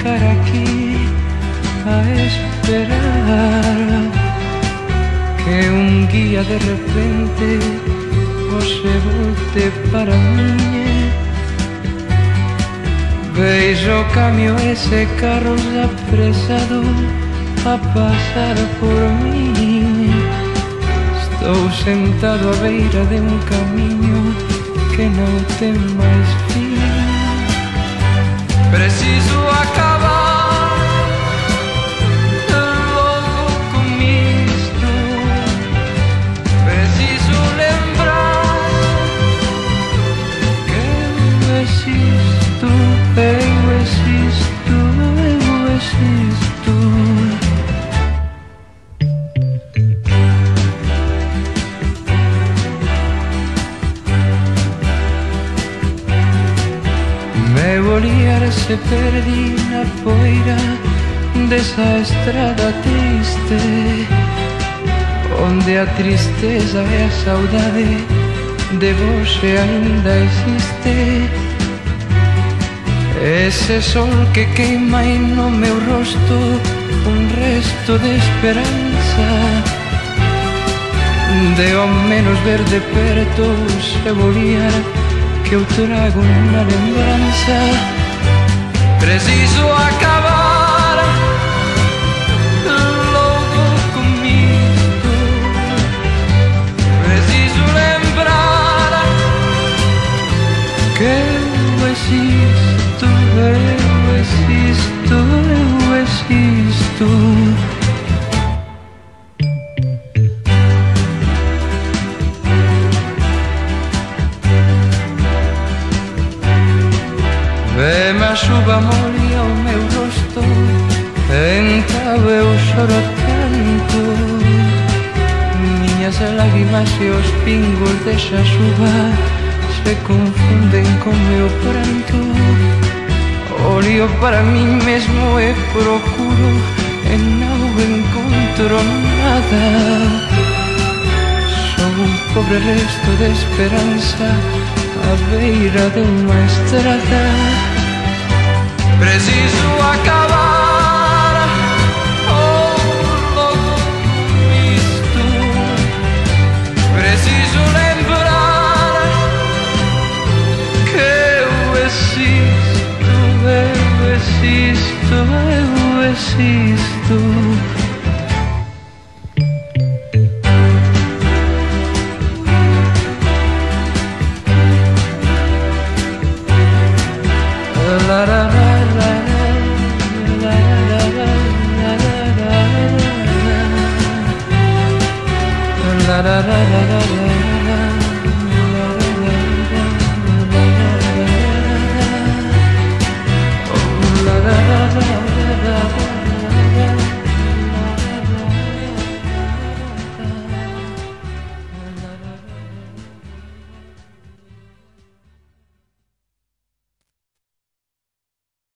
ficar aquí a esperar que un guía de repente o se volte para mí. Vejo cambio ese carro apresado a pasar por mí. Estou sentado à beira de um caminho que não tem mais fim. Preciso acabar logo com isto. Preciso lembrar que eu existo, eu existo, eu existo. Meu olhar se perde na poeira dessa estrada triste, onde a tristeza e a saudade de você ainda existe. Ese sol que queima no meu rosto un resto de esperanza, de ao menos ver de perto o seu olhar que eu trago na lembrança. Preciso acabar logo com isto. Preciso lembrar que eu existo, eu existo, eu existo. Vem a chuva molha o meu rosto, então eu choro tanto. Minhas lágrimas e os pingos dessa chuva se confundem com meu pranto. Olho para mim mesmo e procuro e não encontro nada. Sou um pobre resto de esperança à beira de uma estrada. Preciso acabar logo com isto. Preciso lembrar que eu existo, eu existo, eu existo. La la la la la la la la la.